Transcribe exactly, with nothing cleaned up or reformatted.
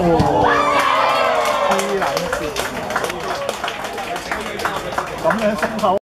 哦，黐撚線，咁樣鬆口。